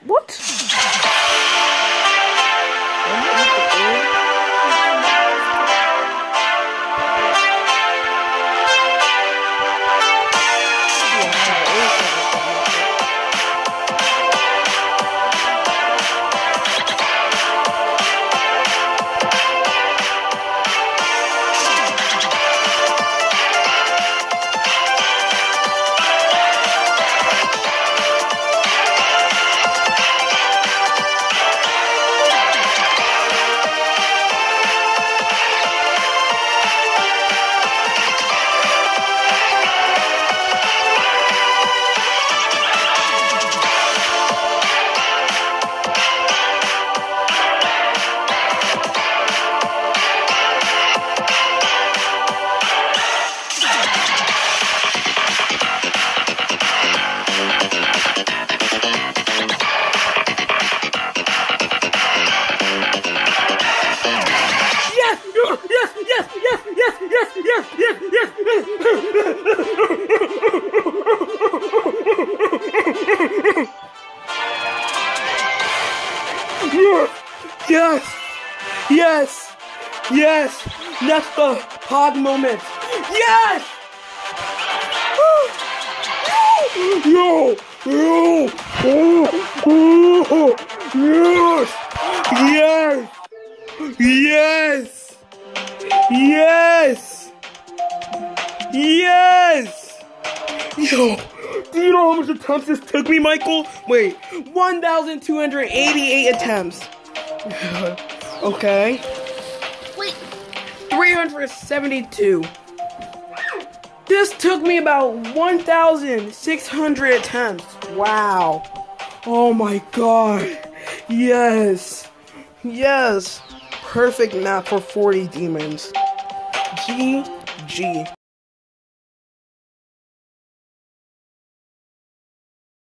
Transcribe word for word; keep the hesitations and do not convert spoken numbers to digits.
What? Yes! Yes! Yes! That's the pod moment! Yes! Yo! Yo! Oh! Yes! Yes! Yes! Yes! Yes! Yo! Do you know how much attempts this took me, Michael? Wait, one thousand two hundred eighty-eight attempts. Okay. Wait. three hundred seventy-two. This took me about one thousand six hundred attempts. Wow. Oh my god. Yes. Yes. Perfect map for forty demons. G G.